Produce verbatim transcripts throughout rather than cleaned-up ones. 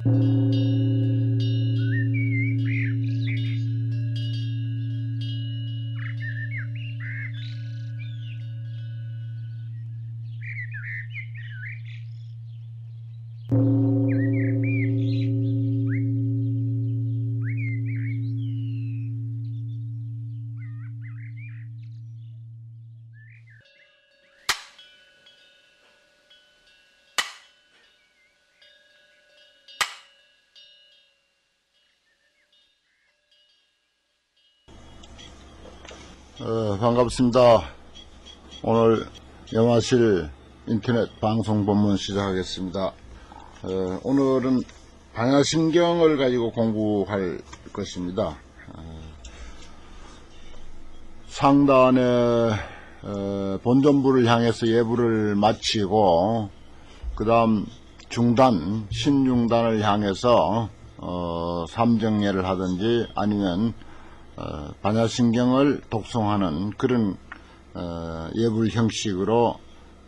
어, 반갑습니다. 오늘 영화실 인터넷 방송 본문 시작하겠습니다. 어, 오늘은 반야신경을 가지고 공부할 것입니다. 어, 상단의 어, 본전부를 향해서 예부를 마치고 그 다음 중단, 신중단을 향해서 어, 삼정예를 하든지 아니면 어, 반야신경을 독송하는 그런 어, 예불 형식으로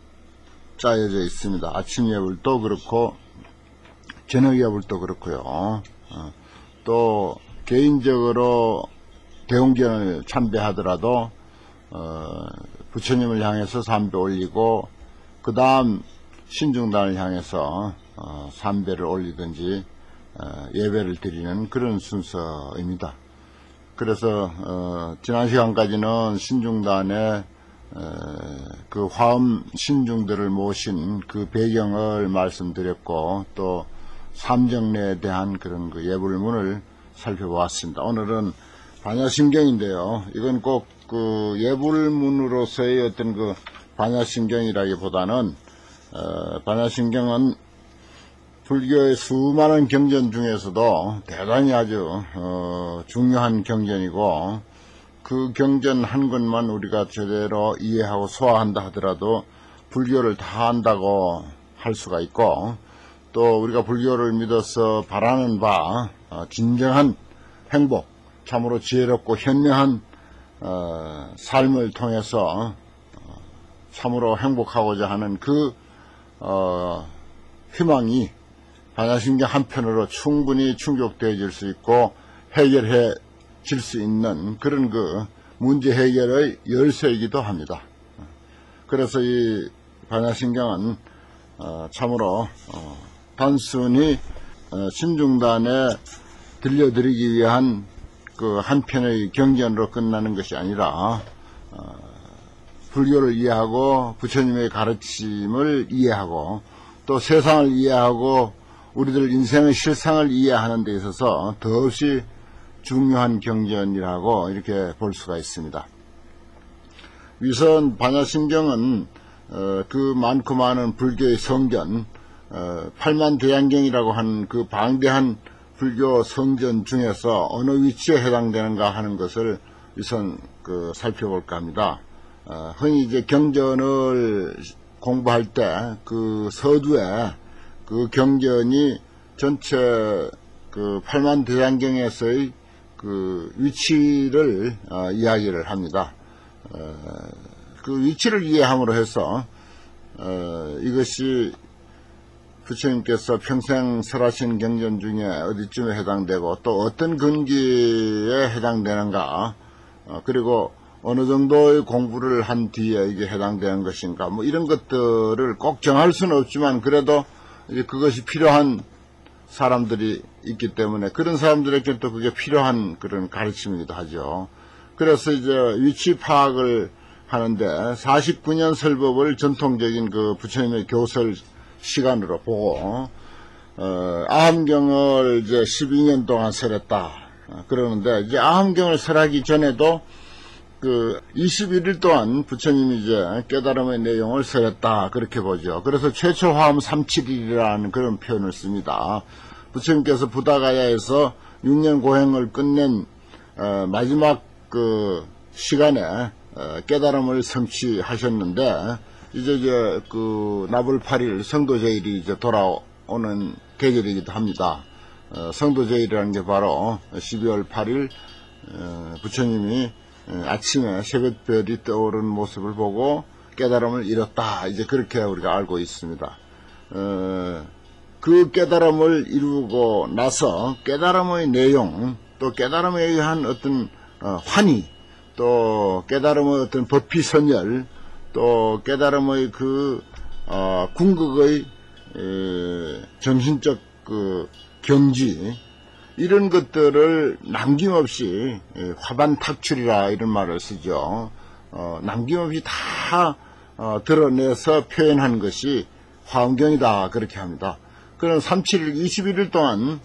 짜여져 있습니다. 아침 예불도 그렇고 저녁 예불도 그렇고요. 어, 또 개인적으로 대웅전을 참배하더라도 어, 부처님을 향해서 삼배 올리고 그 다음 신중단을 향해서 어, 삼배를 올리든지 어, 예배를 드리는 그런 순서입니다. 그래서 어, 지난 시간까지는 신중단에 어, 그 화엄 신중들을 모신 그 배경을 말씀드렸고 또 삼정례에 대한 그런 그 예불문을 살펴보았습니다. 오늘은 반야신경인데요. 이건 꼭 그 예불문으로서의 어떤 그 반야신경이라기보다는 어, 반야신경은 불교의 수많은 경전 중에서도 대단히 아주 어, 중요한 경전이고 그 경전 한 것만 우리가 제대로 이해하고 소화한다 하더라도 불교를 다 한다고 할 수가 있고 또 우리가 불교를 믿어서 바라는 바 어, 진정한 행복, 참으로 지혜롭고 현명한 어, 삶을 통해서 어, 참으로 행복하고자 하는 그 어, 희망이 반야신경 한편으로 충분히 충족되어질 수 있고 해결해 질 수 있는 그런 그 문제 해결의 열쇠이기도 합니다. 그래서 이 반야신경은 어, 참으로 어, 단순히 어, 신중단에 들려드리기 위한 그 한편의 경전으로 끝나는 것이 아니라 어, 불교를 이해하고 부처님의 가르침을 이해하고 또 세상을 이해하고 우리들 인생의 실상을 이해하는 데 있어서 더없이 중요한 경전이라고 이렇게 볼 수가 있습니다. 위선 반야신경은 어, 그 많고 많은 불교의 성전 어, 팔만대장경이라고 하는 그 방대한 불교 성전 중에서 어느 위치에 해당되는가 하는 것을 우선 그 살펴볼까 합니다. 어, 흔히 이제 경전을 공부할 때 그 서두에 그 경전이 전체 그 팔만대장경에서의 그 위치를 어, 이야기를 합니다. 어, 그 위치를 이해함으로 해서 어, 이것이 부처님께서 평생 설하신 경전 중에 어디쯤에 해당되고 또 어떤 근기에 해당되는가 어, 그리고 어느 정도의 공부를 한 뒤에 이게 해당되는 것인가 뭐 이런 것들을 꼭 정할 수는 없지만 그래도 이제 그것이 필요한 사람들이 있기 때문에 그런 사람들에게 또 그게 필요한 그런 가르침이기도 하죠. 그래서 이제 위치 파악을 하는데 사십구 년 설법을 전통적인 그 부처님의 교설 시간으로 보고 어, 아함경을 이제 십이 년 동안 설했다 어, 그러는데 이제 아함경을 설하기 전에도 그 이십일 일 동안 부처님이 이제 깨달음의 내용을 설했다 그렇게 보죠. 그래서 최초 화엄 삼십칠일이라는 그런 표현을 씁니다. 부처님께서 부다가야에서 육 년 고행을 끝낸 어, 마지막 그 시간에 어, 깨달음을 성취하셨는데 이제 이제 그 나불 팔 일 성도제일이 이제 돌아오는 계절이기도 합니다. 어, 성도제일이라는 게 바로 십이월 팔일 어, 부처님이 아침에 새벽별이 떠오르는 모습을 보고 깨달음을 잃었다. 이제 그렇게 우리가 알고 있습니다. 어, 그 깨달음을 이루고 나서 깨달음의 내용, 또 깨달음에 의한 어떤 어, 환희, 또 깨달음의 어떤 법피선열, 또 깨달음의 그 어, 궁극의 에, 정신적 그 경지, 이런 것들을 남김없이 에, 화반탁출이라 이런 말을 쓰죠. 어, 남김없이 다 어, 드러내서 표현한 것이 화엄경이다 그렇게 합니다. 그런 삼십칠 일 이십일 일 동안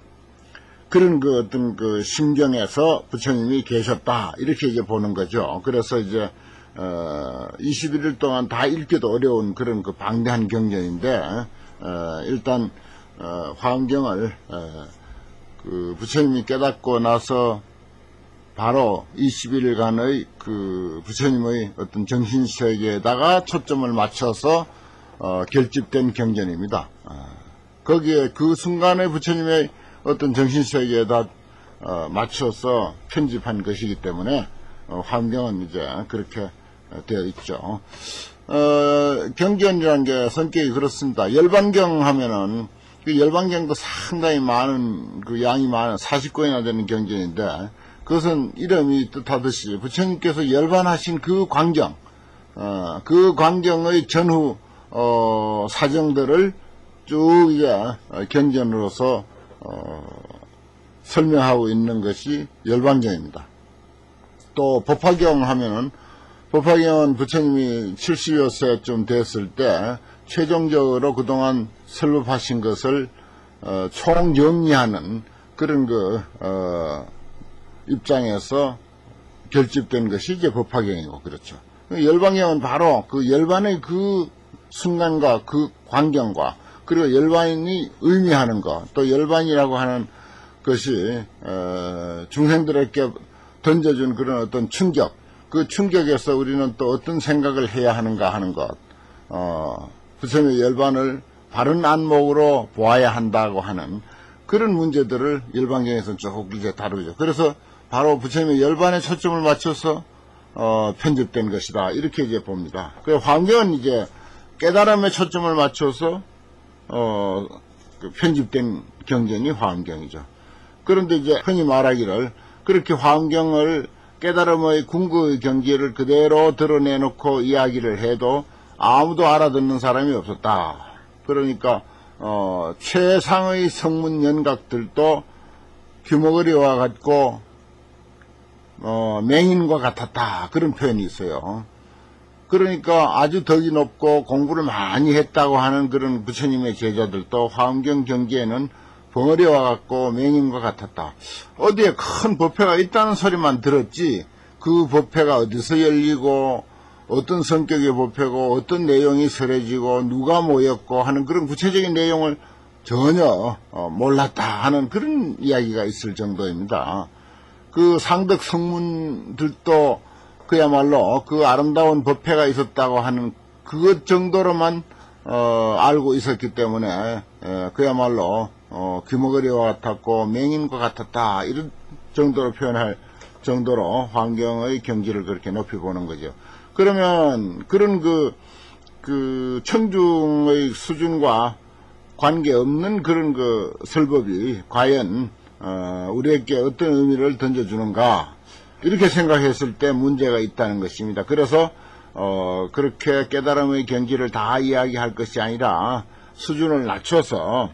그런 그 어떤 그 심경에서 부처님이 계셨다 이렇게 이제 보는 거죠. 그래서 이제 어 이십일 일 동안 다 읽기도 어려운 그런 그 방대한 경전인데 어 일단 어 화엄경을 어 그 부처님이 깨닫고 나서 바로 이십일 일간의 그 부처님의 어떤 정신세계에다가 초점을 맞춰서 어 결집된 경전입니다. 어 거기에 그 순간에 부처님의 어떤 정신세계에다 어, 맞춰서 편집한 것이기 때문에 어, 화엄경은 이제 그렇게 되어 있죠. 어, 경전이라는 게 성격이 그렇습니다. 열반경 하면은 그 열반경도 상당히 많은 그 양이 많은 사십 권이나 되는 경전인데 그것은 이름이 뜻하듯이 부처님께서 열반하신 그 광경, 어, 그 광경의 전후 어, 사정들을 쭉 이제 경전으로서 어, 설명하고 있는 것이 열반경입니다. 또 법화경 하면은 법화경은 부처님이 칠십여 세쯤 됐을 때 최종적으로 그동안 설법하신 것을 어, 총정리하는 그런 그 어, 입장에서 결집된 것이 이제 법화경이고 그렇죠. 열반경은 바로 그 열반의 그 순간과 그 광경과 그리고 열반이 의미하는 것, 또 열반이라고 하는 것이 어, 중생들에게 던져준 그런 어떤 충격, 그 충격에서 우리는 또 어떤 생각을 해야 하는가 하는 것, 어, 부처님의 열반을 바른 안목으로 보아야 한다고 하는 그런 문제들을 열반경에서는 쭉 이제 다루죠. 그래서 바로 부처님의 열반에 초점을 맞춰서 어, 편집된 것이다 이렇게 이제 봅니다. 그 화엄경은 이제 깨달음에 초점을 맞춰서 어, 그 편집된 경전이 화엄경이죠. 그런데 이제 흔히 말하기를 그렇게 화엄경을 깨달음의 궁극의 경지를 그대로 드러내놓고 이야기를 해도 아무도 알아듣는 사람이 없었다. 그러니까 어, 최상의 성문 연각들도 규모거리와 같고 어, 맹인과 같았다. 그런 표현이 있어요. 그러니까 아주 덕이 높고 공부를 많이 했다고 하는 그런 부처님의 제자들도 화엄경 경지에는 벙어리와 같고 맹인과 같았다. 어디에 큰 법회가 있다는 소리만 들었지 그 법회가 어디서 열리고 어떤 성격의 법회고 어떤 내용이 설해지고 누가 모였고 하는 그런 구체적인 내용을 전혀 몰랐다 하는 그런 이야기가 있을 정도입니다. 그 상덕 성문들도 그야말로 그 아름다운 법회가 있었다고 하는 그것 정도로만 어, 알고 있었기 때문에 에, 그야말로 어, 귀머거리와 같았고 맹인과 같았다 이런 정도로 표현할 정도로 환경의 경지를 그렇게 높이 보는 거죠. 그러면 그런 그, 그 청중의 수준과 관계없는 그런 그 설법이 과연 어, 우리에게 어떤 의미를 던져주는가 이렇게 생각했을 때 문제가 있다는 것입니다. 그래서 어, 그렇게 깨달음의 경지를 다 이야기할 것이 아니라 수준을 낮춰서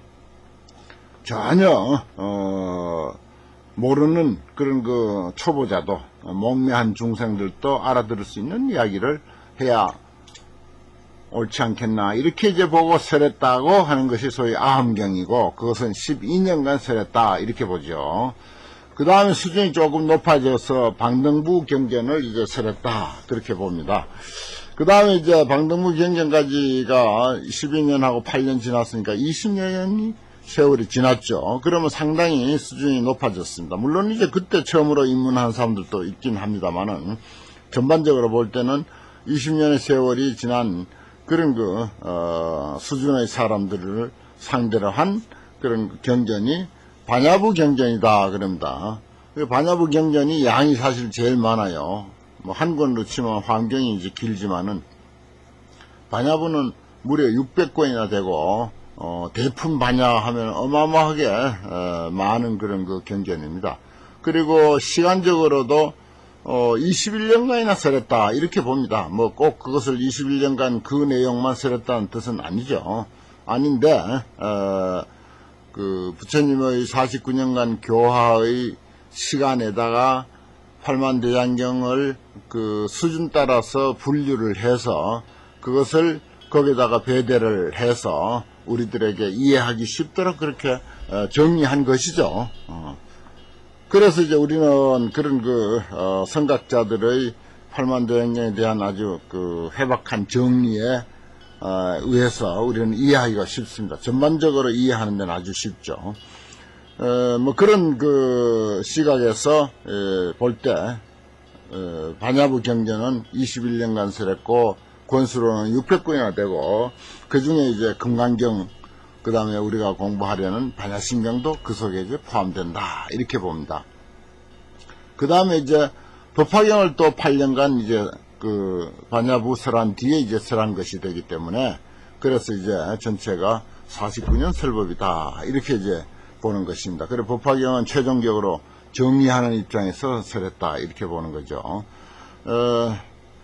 전혀 어, 모르는 그런 그 초보자도 목매한 중생들도 알아들을 수 있는 이야기를 해야 옳지 않겠나 이렇게 이제 보고 설했다고 하는 것이 소위 아함경이고 그것은 십이 년간 설했다 이렇게 보죠. 그 다음에 수준이 조금 높아져서 방등부 경전을 이제 설했다 그렇게 봅니다. 그 다음에 이제 방등부 경전까지가 십이 년하고 팔 년 지났으니까 이십 년이 세월이 지났죠. 그러면 상당히 수준이 높아졌습니다. 물론 이제 그때 처음으로 입문한 사람들도 있긴 합니다만은 전반적으로 볼 때는 이십 년의 세월이 지난 그런 그 어, 수준의 사람들을 상대로 한 그런 경전이 반야부 경전이다 그럽니다. 반야부 경전이 양이 사실 제일 많아요. 뭐 한 권으로 치면 환경이 이제 길지만은 반야부는 무려 육백 권이나 되고 어, 대품 반야하면 어마어마하게 어, 많은 그런 그 경전입니다. 그리고 시간적으로도 어, 이십일 년간이나 설했다 이렇게 봅니다. 뭐 꼭 그것을 이십일 년간 그 내용만 설했다는 뜻은 아니죠. 아닌데 어, 그 부처님의 사십구 년간 교화의 시간에다가 팔만대장경을 그 수준 따라서 분류를 해서 그것을 거기다가 배대를 해서 우리들에게 이해하기 쉽도록 그렇게 정리한 것이죠. 그래서 이제 우리는 그런 그 선각자들의 팔만대장경에 대한 아주 그 해박한 정리에 의해서 우리는 이해하기가 쉽습니다. 전반적으로 이해하는 데는 아주 쉽죠. 어, 뭐 그런 그 시각에서 볼 때 반야부 경전은 이십일 년간 설했고 권수로는 육백 권이나 되고 그 중에 이제 금강경 그 다음에 우리가 공부하려는 반야심경도 그 속에 이제 포함된다 이렇게 봅니다. 그 다음에 이제 법화경을 또 팔 년간 이제 그 반야부 설한 뒤에 이제 설한 것이 되기 때문에 그래서 이제 전체가 사십구 년 설법이다 이렇게 이제 보는 것입니다. 그리고 법화경은 최종적으로 정리하는 입장에서 설했다 이렇게 보는 거죠. 어,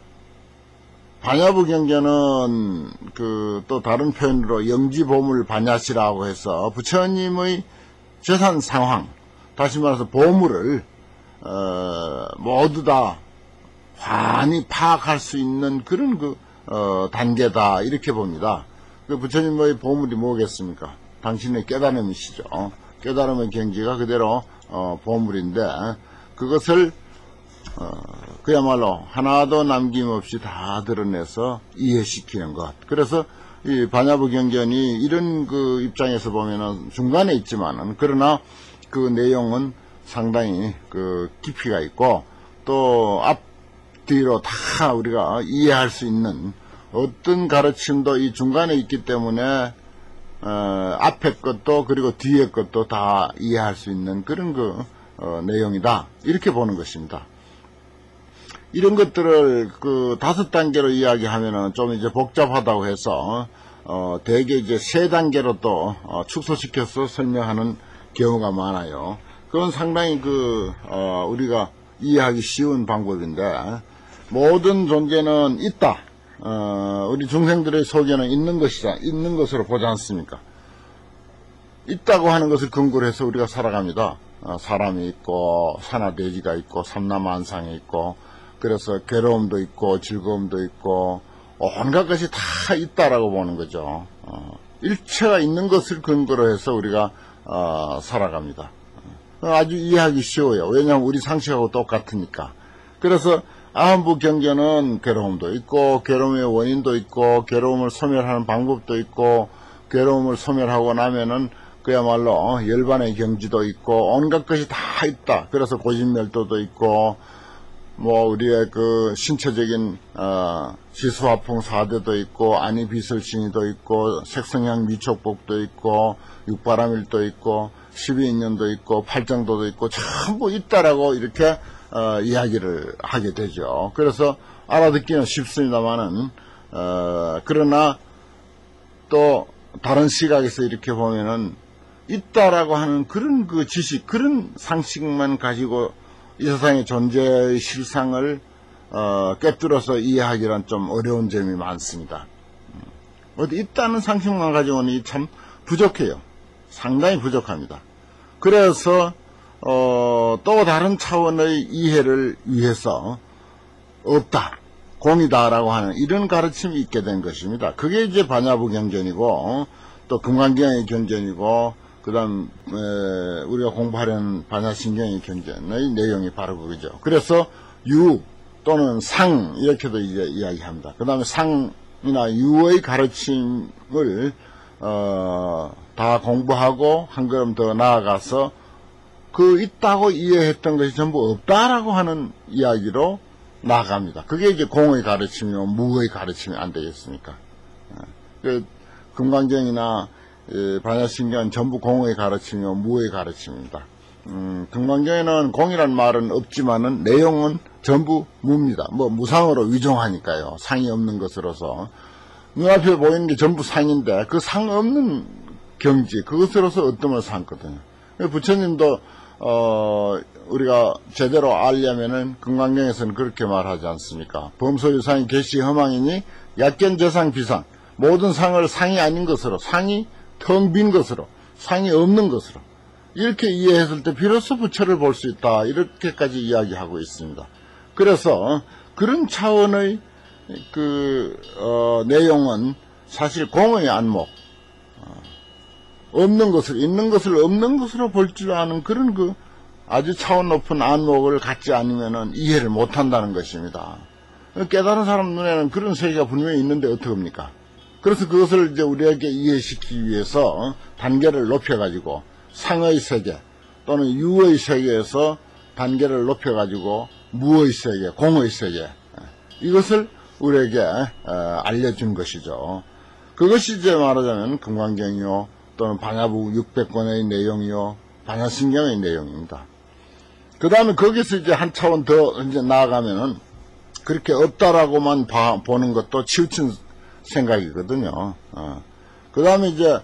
반야부 경전은 그 또 다른 표현으로 영지보물 반야시라고 해서 부처님의 재산 상황, 다시 말해서 보물을 어, 모두 다 환히 파악할 수 있는 그런 그 어, 단계다 이렇게 봅니다. 그 부처님의 보물이 뭐겠습니까? 당신의 깨달음이시죠. 깨달음의 경지가 그대로 어, 보물인데 그것을 어, 그야말로 하나도 남김없이 다 드러내서 이해시키는 것. 그래서 이 반야부 경전이 이런 그 입장에서 보면은 중간에 있지만은 그러나 그 내용은 상당히 그 깊이가 있고 또 앞뒤로 다 우리가 이해할 수 있는 어떤 가르침도 이 중간에 있기 때문에 어, 앞에 것도 그리고 뒤에 것도 다 이해할 수 있는 그런 그 어, 내용이다 이렇게 보는 것입니다. 이런 것들을 그 다섯 단계로 이야기하면은 좀 이제 복잡하다고 해서 어, 대개 이제 세 단계로 또 어, 축소시켜서 설명하는 경우가 많아요. 그건 상당히 그 어, 우리가 이해하기 쉬운 방법인데 모든 존재는 있다. 어, 우리 중생들의 속에는 있는 것이다. 있는 것으로 보지 않습니까? 있다고 하는 것을 근거로 해서 우리가 살아갑니다. 어, 사람이 있고 산하돼지가 있고 삼라만상이 있고 그래서 괴로움도 있고 즐거움도 있고 온갖 것이 다 있다라고 보는 거죠. 어, 일체가 있는 것을 근거로 해서 우리가 어, 살아갑니다. 어, 아주 이해하기 쉬워요. 왜냐하면 우리 상식하고 똑같으니까. 그래서 아한부 경전은 괴로움도 있고 괴로움의 원인도 있고 괴로움을 소멸하는 방법도 있고 괴로움을 소멸하고 나면은 그야말로 열반의 경지도 있고 온갖 것이 다 있다. 그래서 고진멸도도 있고 뭐 우리의 그 신체적인 어, 지수화풍 사대도 있고 안이비설신이도 있고 색성향 미촉복도 있고 육바라밀도 있고 십이인연도 있고 팔정도도 있고 전부 있다라고 이렇게 어, 이야기를 하게 되죠. 그래서 알아듣기는 쉽습니다만은 어, 그러나 또 다른 시각에서 이렇게 보면은 있다라고 하는 그런 그 지식, 그런 상식만 가지고 이 세상의 존재의 실상을 어, 꿰뚫어서 이해하기란 좀 어려운 점이 많습니다. 어디 있다는 상식만 가지고는 참 부족해요. 상당히 부족합니다. 그래서 어, 또 다른 차원의 이해를 위해서 없다, 공이다라고 하는 이런 가르침이 있게 된 것입니다. 그게 이제 반야부 경전이고 또 금강경의 경전이고 그 다음 우리가 공부하려는 반야심경의 경전의 내용이 바로 그거죠. 그래서 유 또는 상 이렇게도 이제 이야기합니다. 그 다음에 상이나 유의 가르침을 어, 다 공부하고 한 걸음 더 나아가서 그 있다고 이해했던 것이 전부 없다라고 하는 이야기로 나아갑니다. 그게 이제 공의 가르침이고 무의 가르침이 안 되겠습니까? 그 금강경이나 반야심경은 전부 공의 가르침이고 무의 가르침입니다. 음, 금강경에는 공이란 말은 없지만은 내용은 전부 무입니다. 뭐 무상으로 위종하니까요. 상이 없는 것으로서 눈앞에 보이는 게 전부 상인데 그 상 없는 경지, 그것으로서 어둠을 삼거든요. 부처님도 어, 우리가 제대로 알려면은 금강경에서는 그렇게 말하지 않습니까? 범소유상이 개시 허망이니 약견재상 비상, 모든 상을 상이 아닌 것으로, 상이 텅 빈 것으로, 상이 없는 것으로, 이렇게 이해했을 때 비로소 부처를 볼 수 있다, 이렇게까지 이야기하고 있습니다. 그래서 그런 차원의 그 어, 내용은 사실 공의 안목, 어, 없는 것을 있는 것을 없는 것으로 볼 줄 아는 그런 그 아주 차원 높은 안목을 갖지 않으면은 이해를 못한다는 것입니다. 깨달은 사람 눈에는 그런 세계가 분명히 있는데 어떡합니까? 그래서 그것을 이제 우리에게 이해시키기 위해서 단계를 높여가지고 상의 세계 또는 유의 세계에서 단계를 높여가지고 무의 세계, 공의 세계, 이것을 우리에게 알려준 것이죠. 그것이 이제 말하자면 금강경이요, 또는 반야부 육백 권의 내용이요, 반야신경의 내용입니다. 그 다음에 거기서 이제 한 차원 더 이제 나아가면은 그렇게 없다라고만 봐, 보는 것도 치우친 생각이거든요. 어. 그 다음에 이제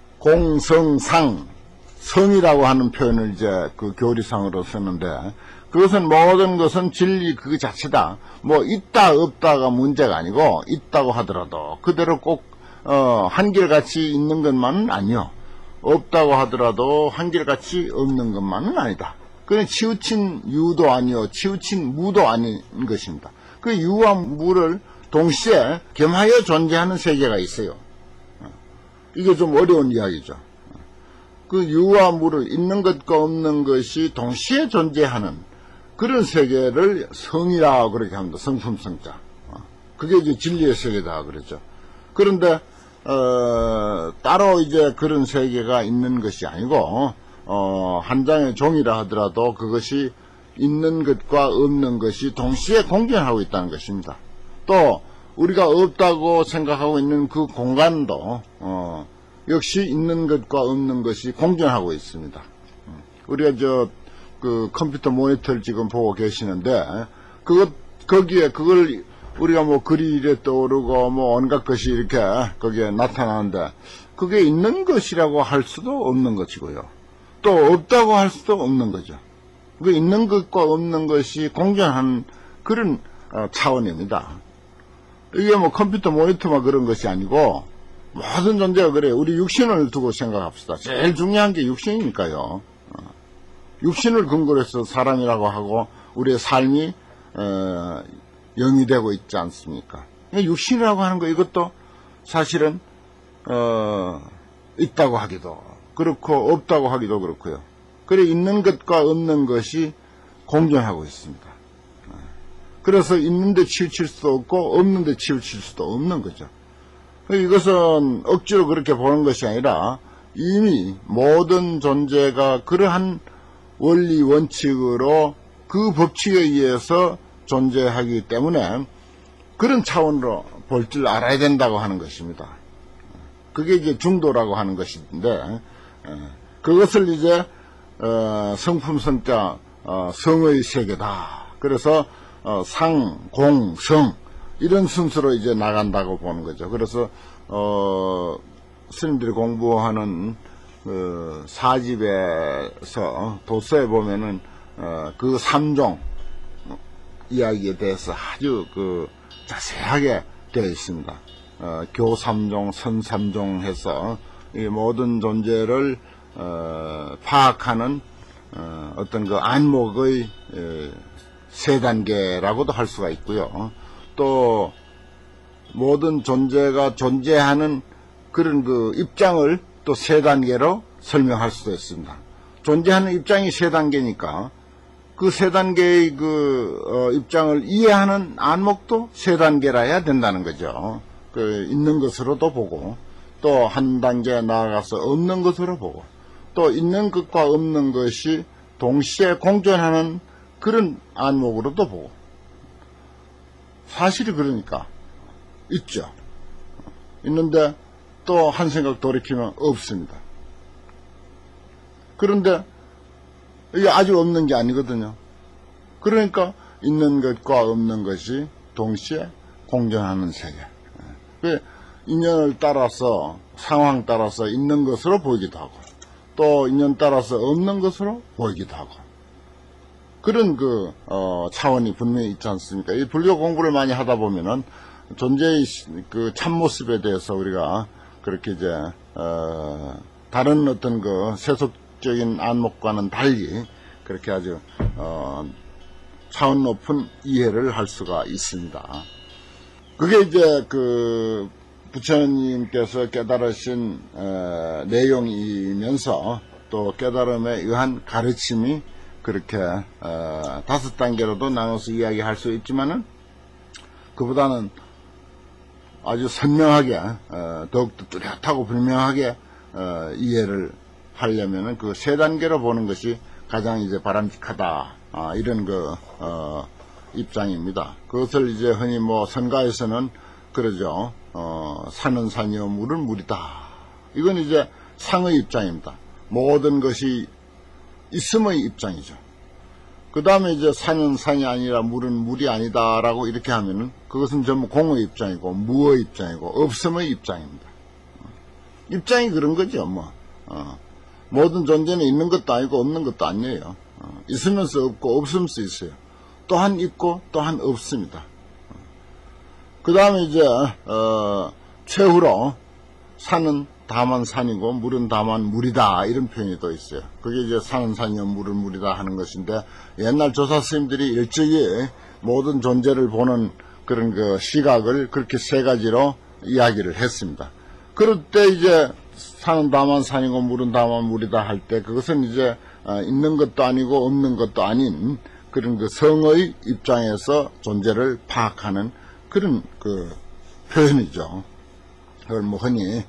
공성상, 성이라고 하는 표현을 이제 그 교리상으로 쓰는데, 그것은 모든 것은 진리 그 자체다. 뭐 있다 없다가 문제가 아니고, 있다고 하더라도 그대로 꼭 어, 한결같이 있는 것만은 아니요, 없다고 하더라도 한결같이 없는 것만은 아니다. 그건 치우친 유도 아니요, 치우친 무도 아닌 것입니다. 그 유와 무를 동시에 겸하여 존재하는 세계가 있어요. 이게 좀 어려운 이야기죠. 그 유와 무를, 있는 것과 없는 것이 동시에 존재하는 그런 세계를 성이라고 그렇게 합니다. 성품성자. 그게 이제 진리의 세계다 그랬죠. 그런데 어, 따로 이제 그런 세계가 있는 것이 아니고, 어, 한 장의 종이라 하더라도 그것이 있는 것과 없는 것이 동시에 공존하고 있다는 것입니다. 또 우리가 없다고 생각하고 있는 그 공간도 어, 역시 있는 것과 없는 것이 공존하고 있습니다. 우리가 저 그 컴퓨터 모니터를 지금 보고 계시는데, 그것 거기에 그걸 우리가 뭐 글이 이래 떠오르고 뭐 온갖 것이 이렇게 거기에 나타나는데, 그게 있는 것이라고 할 수도 없는 것이고요, 또 없다고 할 수도 없는 거죠. 그 있는 것과 없는 것이 공존한 그런 어, 차원입니다. 이게 뭐 컴퓨터 모니터만 그런 것이 아니고 모든 존재가 그래요. 우리 육신을 두고 생각합시다. 제일 중요한 게 육신이니까요. 어, 육신을 근거로 해서 사람이라고 하고 우리의 삶이 어, 영이 되고 있지 않습니까? 육신이라고 하는 거, 이것도 사실은 어, 있다고 하기도 그렇고 없다고 하기도 그렇고요. 그래, 있는 것과 없는 것이 공존하고 있습니다. 그래서 있는데 치우칠 수도 없고 없는데 치우칠 수도 없는 거죠. 이것은 억지로 그렇게 보는 것이 아니라 이미 모든 존재가 그러한 원리 원칙으로 그 법칙에 의해서 존재하기 때문에 그런 차원으로 볼 줄 알아야 된다고 하는 것입니다. 그게 이제 중도라고 하는 것인데, 그것을 이제 어, 성품성자 어, 성의 세계다. 그래서 어, 상, 공, 성 이런 순서로 이제 나간다고 보는 거죠. 그래서 어, 스님들이 공부하는 그 사집에서 도서에 보면은 어, 그 삼종 이야기에 대해서 아주 그 자세하게 되어 있습니다. 어, 교삼종, 선삼종 해서 이 모든 존재를 어, 파악하는 어, 어떤 그 안목의 에, 세 단계라고도 할 수가 있고요. 또 모든 존재가 존재하는 그런 그 입장을 또 세 단계로 설명할 수도 있습니다. 존재하는 입장이 세 단계니까 그 세 단계의 그 어, 입장을 이해하는 안목도 세 단계라 해야 된다는 거죠. 그 있는 것으로도 보고, 또 한 단계 나아가서 없는 것으로 보고, 또 있는 것과 없는 것이 동시에 공존하는 그런 안목으로도 보고. 사실이 그러니까 있죠. 있는데 또 한 생각 돌이키면 없습니다. 그런데 이게 아주 없는 게 아니거든요. 그러니까 있는 것과 없는 것이 동시에 공존하는 세계. 그 인연을 따라서 상황 따라서 있는 것으로 보이기도 하고 또 인연 따라서 없는 것으로 보이기도 하고 그런 그 어, 차원이 분명히 있지 않습니까? 이 불교 공부를 많이 하다 보면은 존재의 그 참모습에 대해서 우리가 그렇게 이제 어, 다른 어떤 그 세속적인 안목과는 달리 그렇게 아주 어, 차원 높은 이해를 할 수가 있습니다. 그게 이제 그 부처님께서 깨달으신 어, 내용이면서 또 깨달음에 의한 가르침이 그렇게 어, 다섯 단계로도 나눠서 이야기할 수 있지만은 그보다는 아주 선명하게 어, 더욱더 뚜렷하고 분명하게 어, 이해를 하려면은 그 세 단계로 보는 것이 가장 이제 바람직하다 아, 이런 그 어, 입장입니다. 그것을 이제 흔히 뭐 선가에서는 그러죠. 어, 산은 산이요 물은 물이다. 이건 이제 상의 입장입니다. 모든 것이 있음의 입장이죠. 그 다음에 이제 산은 산이 아니라 물은 물이 아니다라고 이렇게 하면은 그것은 전부 공의 입장이고 무의 입장이고 없음의 입장입니다. 입장이 그런 거죠. 뭐 어, 모든 존재는 있는 것도 아니고 없는 것도 아니에요. 어, 있으면서 없고 없으면서 있어요. 또한 있고 또한 없습니다. 그 다음에 이제 어, 최후로 산은 다만 산이고 물은 다만 물이다 이런 표현이 또 있어요. 그게 이제 산은 산이요 물은 물이다 하는 것인데 옛날 조사 스님들이 일찍이 모든 존재를 보는 그런 그 시각을 그렇게 세 가지로 이야기를 했습니다. 그럴 때 이제 산은 다만 산이고 물은 다만 물이다 할 때 그것은 이제 어, 있는 것도 아니고 없는 것도 아닌 그런 그 성의 입장에서 존재를 파악하는 그런 그 표현이죠. 그걸 뭐 흔히 에,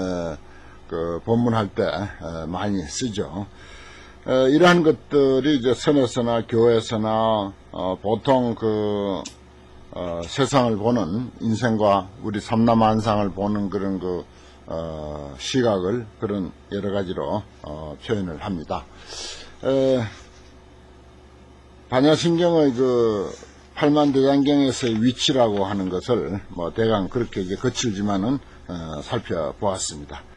그 본문할 때 에, 많이 쓰죠. 에, 이러한 것들이 이제 선에서나 교회에서나 어, 보통 그 어, 세상을 보는 인생과 우리 삼라만상을 보는 그런 그 어, 시각을 그런 여러 가지로 어, 표현을 합니다. 에, 반야심경의 그 팔만대장경에서의 위치라고 하는 것을 뭐 대강 그렇게 이제 거칠지만은 어, 살펴보았습니다.